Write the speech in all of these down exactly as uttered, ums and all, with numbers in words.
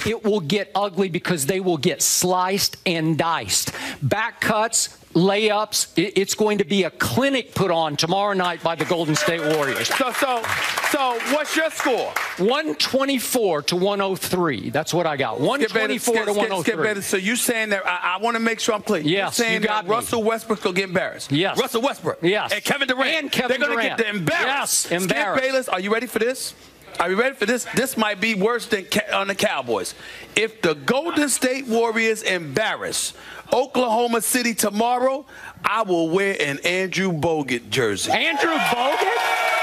it will get ugly because they will get sliced and diced. Back cuts, layups. It's going to be a clinic put on tomorrow night by the Golden State Warriors. So, so, so, what's your score? one twenty-four to one oh three. That's what I got. one twenty-four to one oh three. Skip, so you saying that? I, I want to make sure I'm clear. Yes, You're saying you got that me. Russell Westbrook will get embarrassed. Yes. Russell Westbrook. Yes. And Kevin Durant. And Kevin They're going to Durant. get embarrassed. Yes, embarrassed. Skip Bayless, are you ready for this? Are you ready for this? This might be worse than on the Cowboys. If the Golden State Warriors embarrass Oklahoma City tomorrow, I will wear an Andrew Bogut jersey. Andrew Bogut?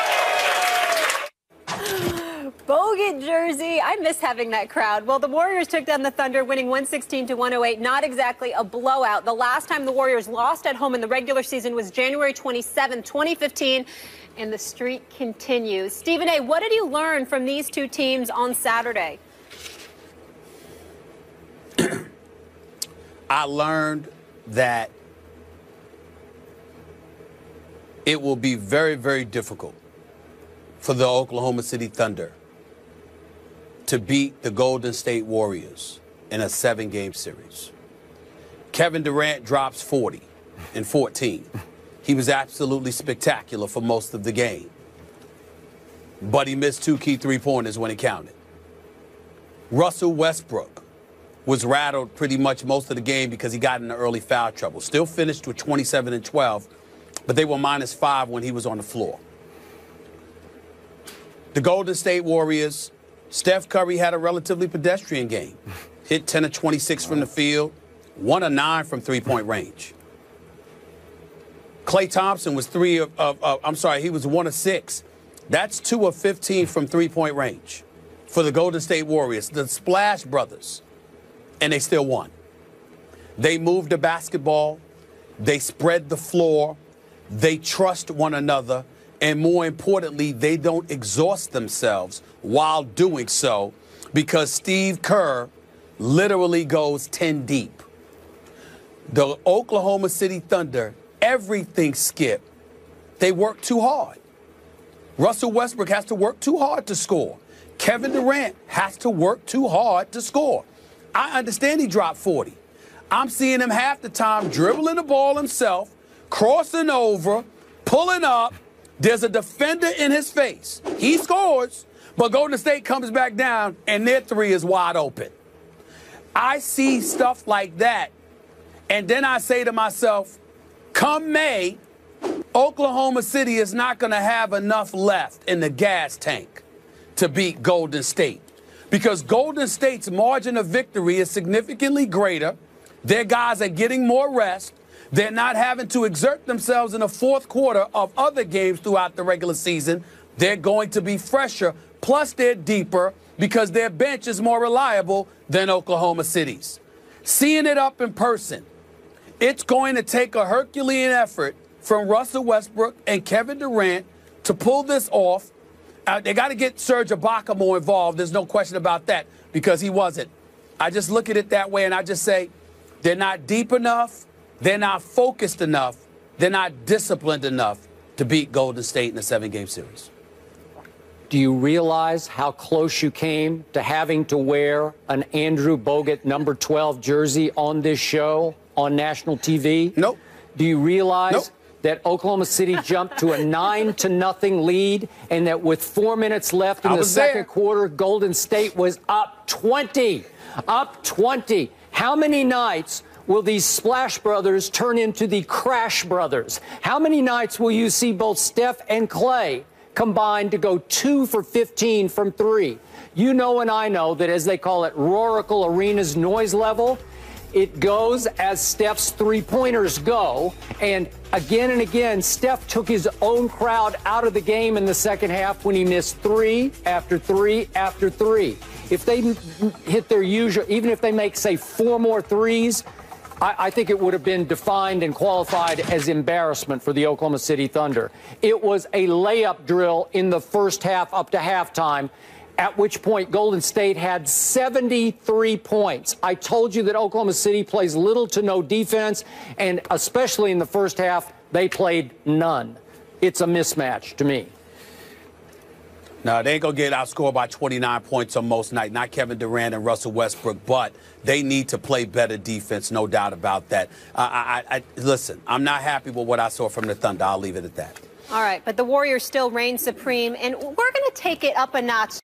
Bogut jersey. I miss having that crowd. Well, the Warriors took down the Thunder, winning one sixteen to one oh eight. Not exactly a blowout. The last time the Warriors lost at home in the regular season was January twenty-seventh, twenty fifteen. And the streak continues. Stephen A., what did you learn from these two teams on Saturday? I learned that it will be very, very difficult for the Oklahoma City Thunder to beat the Golden State Warriors in a seven-game series. Kevin Durant drops forty in fourteen. He was absolutely spectacular for most of the game. But he missed two key three-pointers when it counted. Russell Westbrook was rattled pretty much most of the game because he got into early foul trouble. Still finished with twenty-seven and twelve, but they were minus five when he was on the floor. The Golden State Warriors, Steph Curry had a relatively pedestrian game. Hit ten of twenty-six from the field, one of nine from three-point range. Klay Thompson was three of, of, of, I'm sorry, he was one of six. That's two of fifteen from three-point range for the Golden State Warriors, the Splash Brothers, and they still won. They moved the basketball, they spread the floor, they trust one another, and more importantly, they don't exhaust themselves while doing so because Steve Kerr literally goes ten deep. The Oklahoma City Thunder, everything Skip, they work too hard. Russell Westbrook has to work too hard to score. Kevin Durant has to work too hard to score. I understand he dropped forty. I'm seeing him half the time dribbling the ball himself, crossing over, pulling up. There's a defender in his face. He scores, but Golden State comes back down, and their three is wide open. I see stuff like that, and then I say to myself, come May, Oklahoma City is not going to have enough left in the gas tank to beat Golden State because Golden State's margin of victory is significantly greater. Their guys are getting more rest. They're not having to exert themselves in the fourth quarter of other games throughout the regular season. They're going to be fresher, plus they're deeper because their bench is more reliable than Oklahoma City's. Seeing it up in person, it's going to take a Herculean effort from Russell Westbrook and Kevin Durant to pull this off. Uh, they got to get Serge Ibaka more involved. There's no question about that because he wasn't. I just look at it that way and I just say they're not deep enough. They're not focused enough. They're not disciplined enough to beat Golden State in a seven-game series. Do you realize how close you came to having to wear an Andrew Bogut number twelve jersey on this show on national T V? Nope. Do you realize nope. that Oklahoma City jumped to a nine to nothing lead and that with four minutes left in I the second there. quarter, Golden State was up twenty, up twenty. How many nights will these Splash Brothers turn into the Crash Brothers? How many nights will you see both Steph and Klay combined to go two for fifteen from three? You know and I know that, as they call it, Roracle Arena's noise level, it goes as Steph's three-pointers go. And again and again, Steph took his own crowd out of the game in the second half when he missed three after three after three. If they hit their usual, even if they make, say, four more threes, I, I think it would have been defined and qualified as embarrassment for the Oklahoma City Thunder. It was a layup drill in the first half up to halftime, at which point Golden State had seventy-three points. I told you that Oklahoma City plays little to no defense, and especially in the first half, they played none. It's a mismatch to me. No, they ain't going to get outscored by twenty-nine points on most night. Not Kevin Durant and Russell Westbrook, but they need to play better defense, no doubt about that. Uh, I, I, listen, I'm not happy with what I saw from the Thunder. I'll leave it at that. All right, but the Warriors still reign supreme, and we're going to take it up a notch.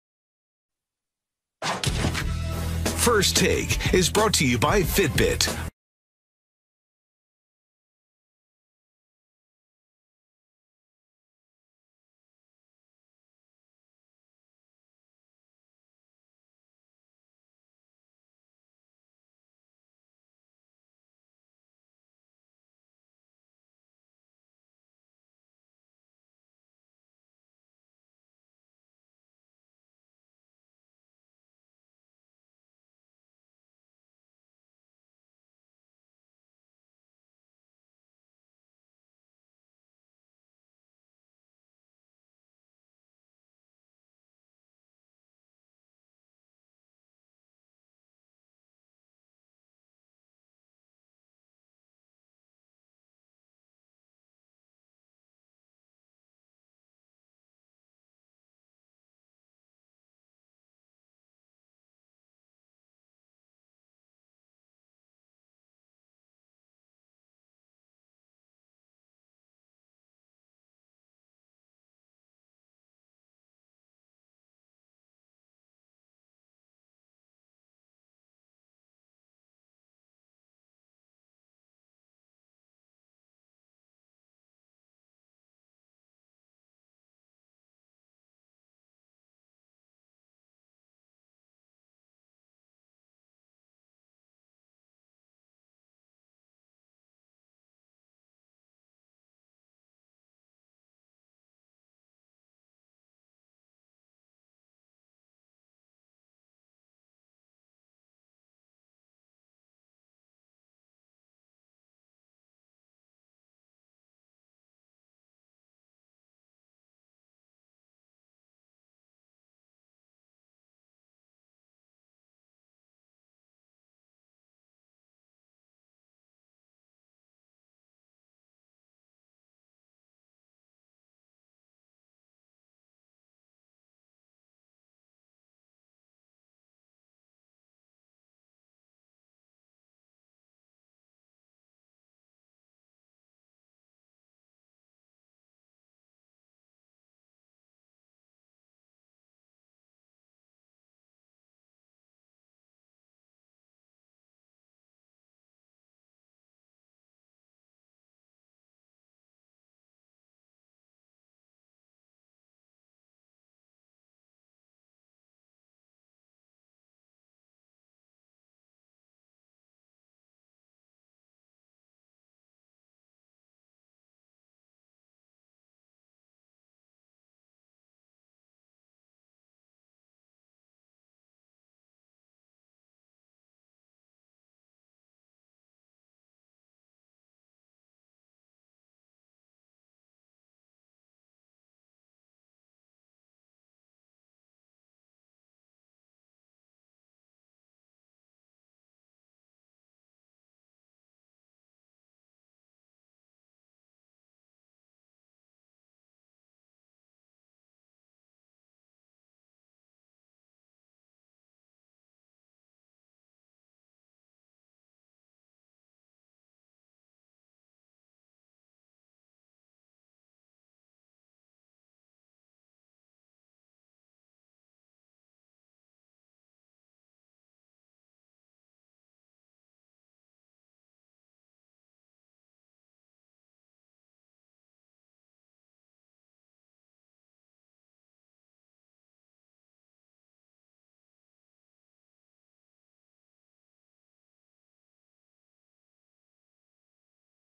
First Take is brought to you by Fitbit.